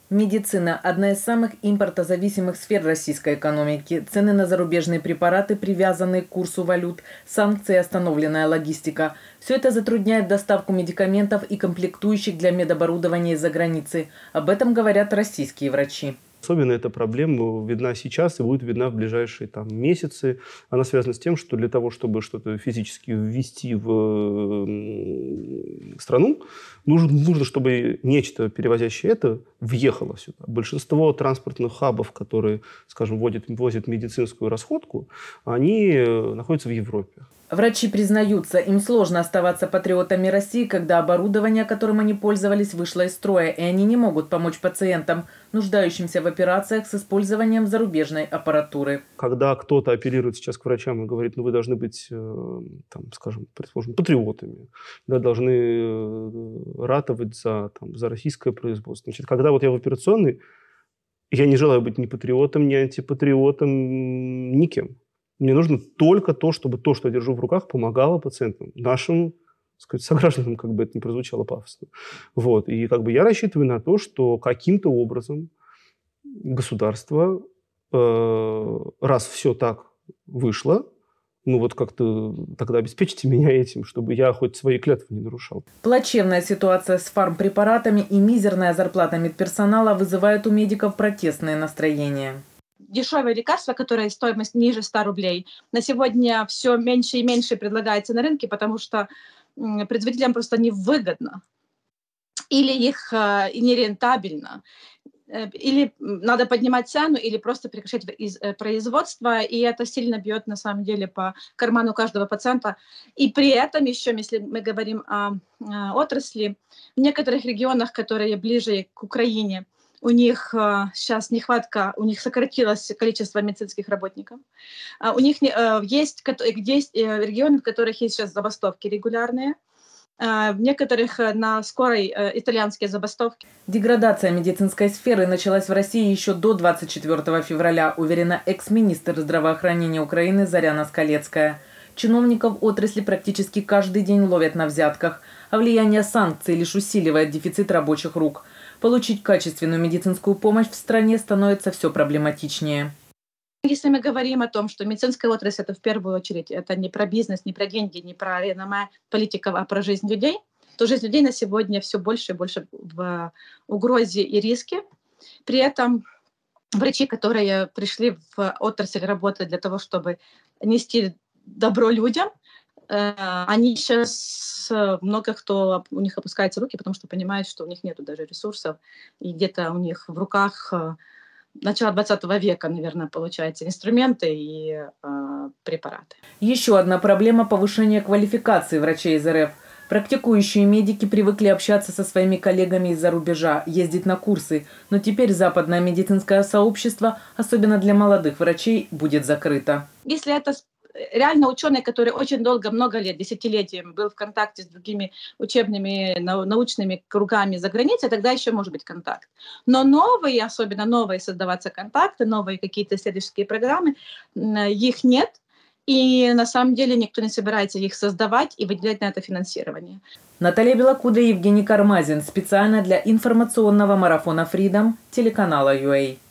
Медицина – одна из самых импортозависимых сфер российской экономики. Цены на зарубежные препараты, привязанные к курсу валют, санкции, остановленная логистика – все это затрудняет доставку медикаментов и комплектующих для медоборудования из-за границы. Об этом говорят российские врачи. Особенно эта проблема видна сейчас и будет видна в ближайшие месяцы. Она связана с тем, что для того, чтобы что-то физически ввести в страну, нужно, чтобы нечто, перевозящее это, въехало сюда. Большинство транспортных хабов, которые, скажем, возят медицинскую расходку, они находятся в Европе. Врачи признаются, им сложно оставаться патриотами России, когда оборудование, которым они пользовались, вышло из строя, и они не могут помочь пациентам, нуждающимся в операциях с использованием зарубежной аппаратуры. Когда кто-то апеллирует сейчас к врачам и говорит, вы должны быть, скажем, предположим, патриотами, да, должны ратовать за российское производство. Значит, когда я в операционной, я не желаю быть ни патриотом, ни антипатриотом, никем. Мне нужно только то, чтобы то, что я держу в руках, помогало пациентам, нашим, согражданам, как бы это ни прозвучало пафосно. И я рассчитываю на то, что каким-то образом государство, раз все так вышло, как-то тогда обеспечьте меня этим, чтобы я хоть свои клятвы не нарушал. Плачевная ситуация с фармпрепаратами и мизерная зарплата медперсонала вызывают у медиков протестные настроения. Дешевые лекарства, которые стоимость ниже 100 рублей, на сегодня все меньше и меньше предлагается на рынке, потому что производителям просто невыгодно. Или их нерентабельно. Или надо поднимать цену, или просто прекращать производство. И это сильно бьет, на самом деле, по карману каждого пациента. И при этом еще, если мы говорим о отрасли, в некоторых регионах, которые ближе к Украине, у них сейчас нехватка, у них сократилось количество медицинских работников. У них есть регионы, в которых есть сейчас забастовки регулярные. В некоторых на скорой итальянские забастовки. Деградация медицинской сферы началась в России еще до 24 февраля, уверена экс-министр здравоохранения Украины Заряна Скалецкая. Чиновников отрасли практически каждый день ловят на взятках, а влияние санкций лишь усиливает дефицит рабочих рук. Получить качественную медицинскую помощь в стране становится все проблематичнее. Если мы говорим о том, что медицинская отрасль — это в первую очередь это не про бизнес, не про деньги, не про реноме политиков, а про жизнь людей, то жизнь людей на сегодня все больше и больше в угрозе и риске. При этом врачи, которые пришли в отрасль работать для того, чтобы нести добро людям, они сейчас, много кто у них опускается руки, потому что понимают, что у них нет даже ресурсов, и где-то у них в руках начала 20 века, наверное, получается, инструменты и препараты. Еще одна проблема – повышение квалификации врачей из РФ. Практикующие медики привыкли общаться со своими коллегами из-за рубежа, ездить на курсы, но теперь западное медицинское сообщество, особенно для молодых врачей, будет закрыто. Если это реально ученый, который очень долго, много лет, десятилетиями был в контакте с другими учебными, научными кругами за границей, тогда еще может быть контакт. Но новые, особенно новые создаваться контакты, новые какие-то исследовательские программы, их нет. И на самом деле никто не собирается их создавать и выделять на это финансирование. Наталья Белокуда и Евгений Кармазин. Специально для информационного марафона Freedom телеканала UA.